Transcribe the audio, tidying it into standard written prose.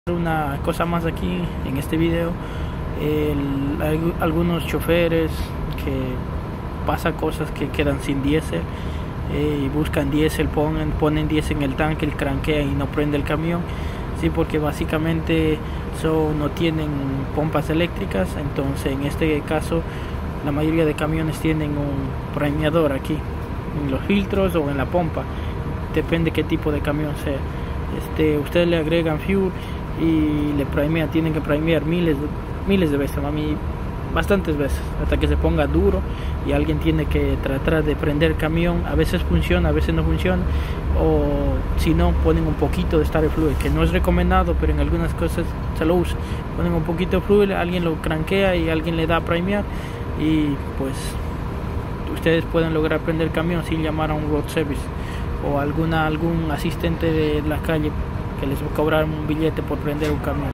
Una cosa más aquí en este video. Algunos choferes que pasa cosas que quedan sin diésel y buscan diésel, ponen diésel en el tanque, el cranquea y no prende el camión, sí, porque básicamente no tienen pompas eléctricas. Entonces en este caso la mayoría de camiones tienen un premiador aquí en los filtros o en la pompa, depende qué tipo de camión sea. Ustedes le agregan fuel y le primean, tienen que primear miles de veces, bastantes veces, hasta que se ponga duro y alguien tiene que tratar de prender el camión. A veces funciona, a veces no funciona, o si no, ponen un poquito de Starter Fluid, que no es recomendado, pero en algunas cosas se lo usa. Ponen un poquito de fluid, alguien lo cranquea y alguien le da a primear, y pues ustedes pueden lograr prender el camión sin llamar a un road service o algún asistente de la calle que les va a cobrar un billete por prender un camión.